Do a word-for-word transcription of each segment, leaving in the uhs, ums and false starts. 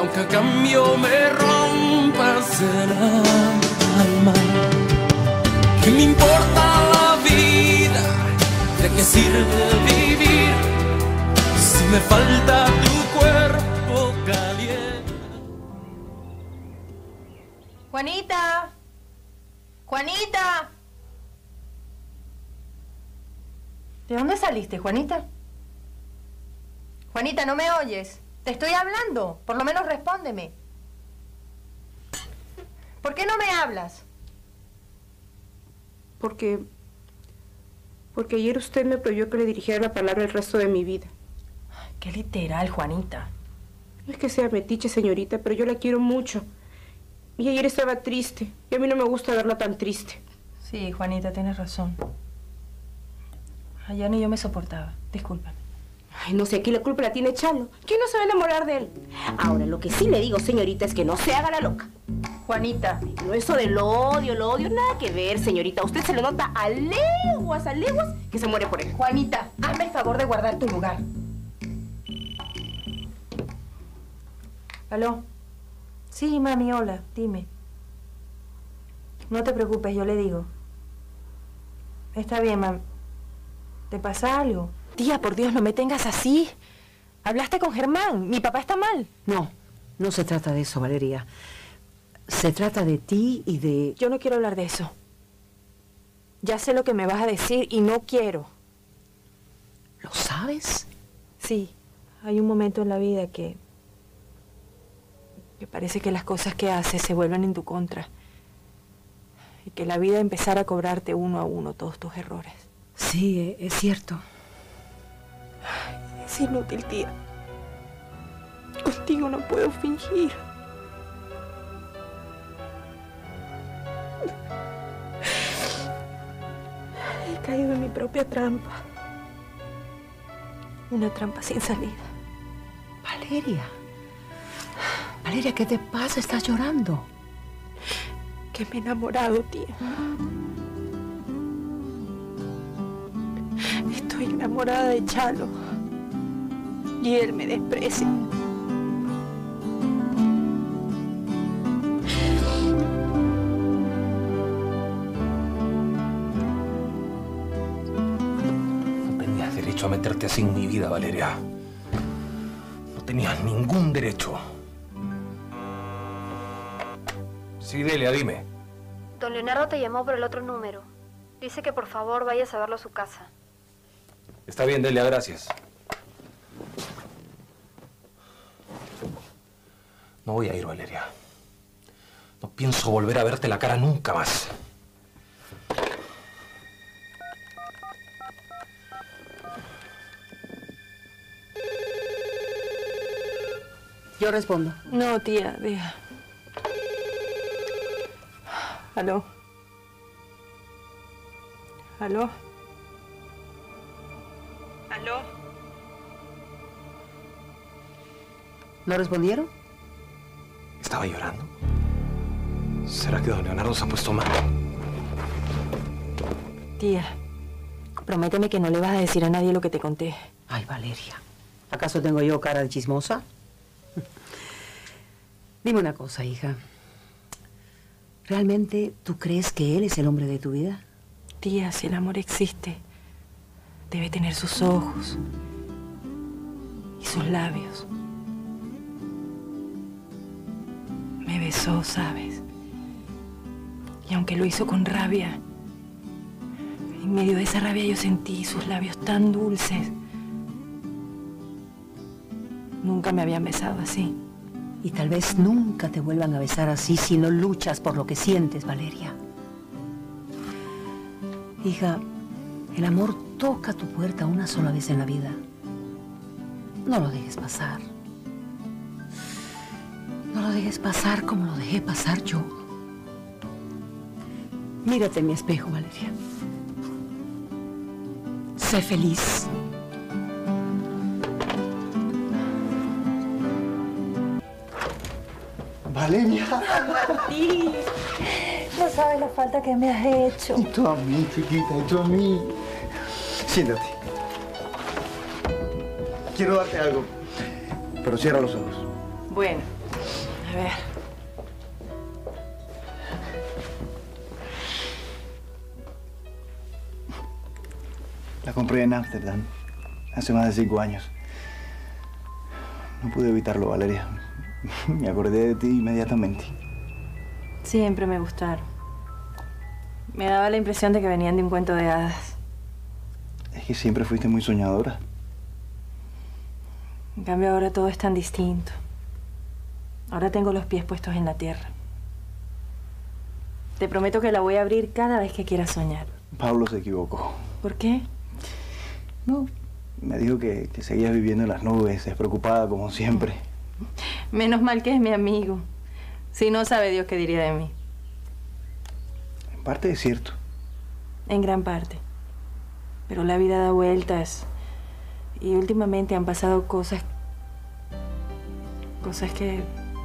que a cambio me rompas el alma. ¿Qué me importa la vida? ¿De qué sirve vivir si me falta tu cuerpo caliente? Juanita, Juanita. ¿De dónde saliste, Juanita? Juanita, ¿no me oyes? Te estoy hablando. Por lo menos respóndeme. ¿Por qué no me hablas? Porque... Porque ayer usted me prohibió que le dirigiera la palabra el resto de mi vida. Qué literal, Juanita. No es que sea metiche, señorita, pero yo la quiero mucho. Y ayer estaba triste. Y a mí no me gusta verla tan triste. Sí, Juanita, tienes razón. Ayer ni yo me soportaba. Discúlpame. Ay, no sé, aquí la culpa la tiene Chalo. ¿Quién no se va a enamorar de él? Ahora, lo que sí le digo, señorita, es que no se haga la loca. Juanita. No, eso del odio, el odio, nada que ver, señorita. Usted se le nota a leguas, a leguas, que se muere por él. Juanita, hazme el favor de guardar tu lugar. ¿Aló? Sí, mami, hola, dime. No te preocupes, yo le digo. Está bien, mami. ¿Te pasa algo? Tía, por Dios, no me tengas así. ¿Hablaste con Germán? ¿Mi papá está mal? No, no se trata de eso, Valeria. Se trata de ti y de... Yo no quiero hablar de eso. Ya sé lo que me vas a decir y no quiero. ¿Lo sabes? Sí, hay un momento en la vida que... que parece que las cosas que haces se vuelven en tu contra. Y que la vida empezara a cobrarte uno a uno todos tus errores. Sí, es cierto. Es inútil, tía. Contigo no puedo fingir. He caído en mi propia trampa. Una trampa sin salida. Valeria. Valeria, ¿qué te pasa? ¿Estás llorando? Que me he enamorado, tía. Estoy enamorada de Chalo. Y él me desprecia. No tenías derecho a meterte así en mi vida, Valeria. No tenías ningún derecho. Sí, Delia, dime. Don Leonardo te llamó por el otro número. Dice que por favor vayas a verlo a su casa. Está bien, Delia, gracias. No voy a ir, Valeria. No pienso volver a verte la cara nunca más. Yo respondo. No, tía, deja. ¿Aló? ¿Aló? ¿Aló? ¿No respondieron? ¿Estaba llorando? ¿Será que don Leonardo se ha puesto mal? Tía, prométeme que no le vas a decir a nadie lo que te conté. Ay, Valeria. ¿Acaso tengo yo cara de chismosa? Dime una cosa, hija. ¿Realmente tú crees que él es el hombre de tu vida? Tía, si el amor existe, debe tener sus ojos y sus labios. Me besó, ¿sabes? Y aunque lo hizo con rabia, en medio de esa rabia yo sentí sus labios tan dulces. Nunca me habían besado así. Y tal vez nunca te vuelvan a besar así si no luchas por lo que sientes, Valeria. Hija, el amor toca tu puerta una sola vez en la vida. No lo dejes pasar. No lo dejes pasar como lo dejé pasar yo. Mírate en mi espejo, Valeria. Sé feliz. Valeria. Martín, no sabes la falta que me has hecho. Y tú a mí, chiquita, y tú a mí. Siéntate. Quiero darte algo, pero cierra los ojos. Bueno. A ver. La compré en Ámsterdam hace más de cinco años. No pude evitarlo, Valeria. Me acordé de ti inmediatamente. Siempre me gustaron. Me daba la impresión de que venían de un cuento de hadas. Es que siempre fuiste muy soñadora. En cambio, ahora todo es tan distinto. Ahora tengo los pies puestos en la tierra. Te prometo que la voy a abrir cada vez que quiera soñar. Pablo se equivocó. ¿Por qué? No, me dijo que, que seguías viviendo en las nubes, despreocupada como siempre. Menos mal que es mi amigo. Si no, sabe Dios qué diría de mí. En parte es cierto. En gran parte. Pero la vida da vueltas. Y últimamente han pasado cosas... Cosas que...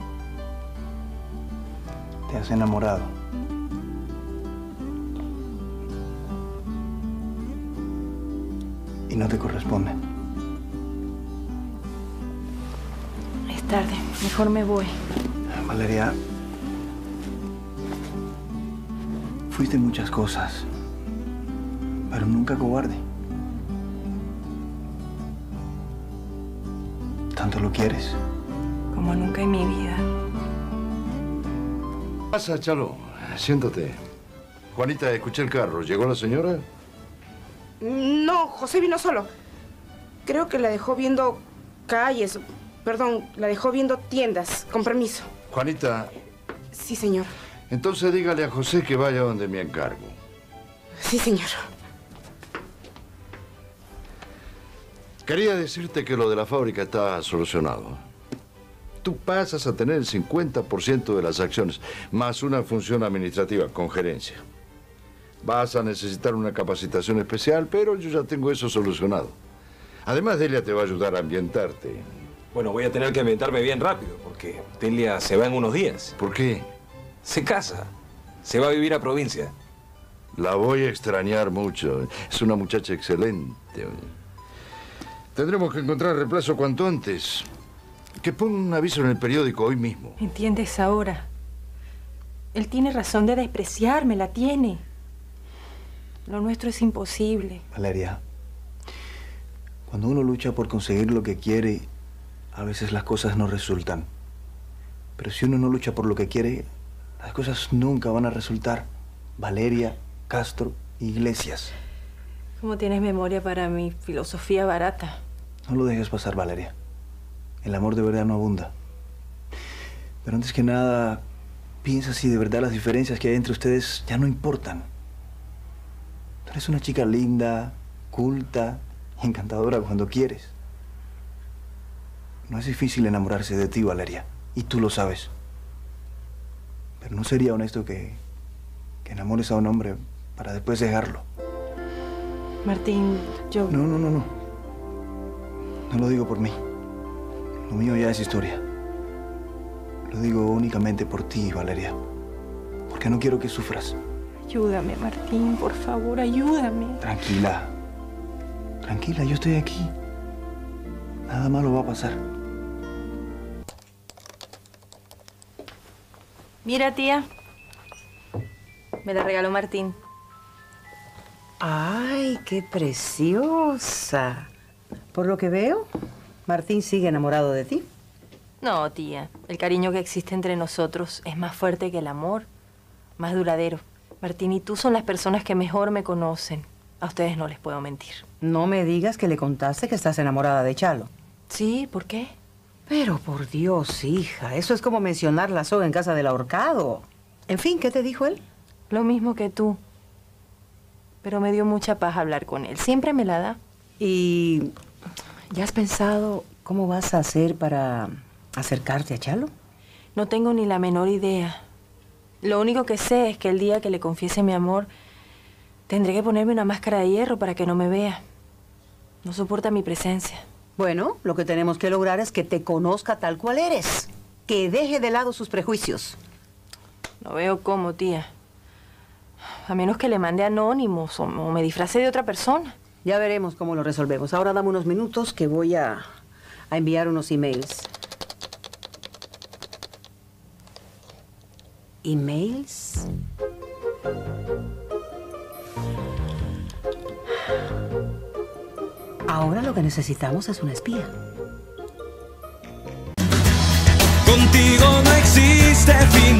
Te has enamorado. Y no te corresponde. Es tarde. Mejor me voy. Valeria, fuiste muchas cosas, pero nunca cobarde. ¿Tanto lo quieres? Como nunca en mi vida. ¿Qué pasa, Chalo? Siéntate. Juanita, escuché el carro. ¿Llegó la señora? No, José vino solo. Creo que la dejó viendo calles. Perdón, la dejó viendo tiendas. Con permiso. Juanita. Sí, señor. Entonces dígale a José que vaya donde me encargo. Sí, señor. Quería decirte que lo de la fábrica está solucionado. Tú pasas a tener el cincuenta por ciento de las acciones, más una función administrativa con gerencia. Vas a necesitar una capacitación especial, pero yo ya tengo eso solucionado. Además, Delia te va a ayudar a ambientarte. Bueno, voy a tener que ambientarme bien rápido, porque Delia se va en unos días. ¿Por qué? Se casa. Se va a vivir a provincia. La voy a extrañar mucho. Es una muchacha excelente. Tendremos que encontrar reemplazo cuanto antes. Que ponga un aviso en el periódico hoy mismo. ¿Entiendes ahora? Él tiene razón de despreciarme, la tiene. Lo nuestro es imposible. Valeria, cuando uno lucha por conseguir lo que quiere, a veces las cosas no resultan. Pero si uno no lucha por lo que quiere, las cosas nunca van a resultar. Valeria, Castro, Iglesias. ¿Cómo tienes memoria para mi filosofía barata? No lo dejes pasar, Valeria. El amor de verdad no abunda. Pero antes que nada, piensa si de verdad las diferencias que hay entre ustedes ya no importan. Tú eres una chica linda, culta, encantadora cuando quieres. No es difícil enamorarse de ti, Valeria, y tú lo sabes. Pero no sería honesto que, que enamores a un hombre para después dejarlo. Martín, yo... No, no, no, no. No lo digo por mí. Lo mío ya es historia. Lo digo únicamente por ti, Valeria. Porque no quiero que sufras. Ayúdame, Martín, por favor, ayúdame. Tranquila. Tranquila, yo estoy aquí. Nada malo va a pasar. Mira, tía. Me la regaló Martín. ¡Ay, qué preciosa! Por lo que veo, Martín sigue enamorado de ti. No, tía. El cariño que existe entre nosotros es más fuerte que el amor. Más duradero. Martín y tú son las personas que mejor me conocen. A ustedes no les puedo mentir. No me digas que le contaste que estás enamorada de Chalo. Sí, ¿por qué? Pero por Dios, hija, eso es como mencionar la soga en casa del ahorcado. En fin, ¿qué te dijo él? Lo mismo que tú. Pero me dio mucha paz hablar con él. Siempre me la da. ¿Y ya has pensado cómo vas a hacer para acercarte a Chalo? No tengo ni la menor idea. Lo único que sé es que el día que le confiese mi amor, tendré que ponerme una máscara de hierro para que no me vea. No soporta mi presencia. Bueno, lo que tenemos que lograr es que te conozca tal cual eres. Que deje de lado sus prejuicios. No veo cómo, tía. A menos que le mande anónimos o, o me disfrace de otra persona. Ya veremos cómo lo resolvemos. Ahora dame unos minutos que voy a, a enviar unos emails. emails. Ahora lo que necesitamos es una espía. Contigo no existe fin.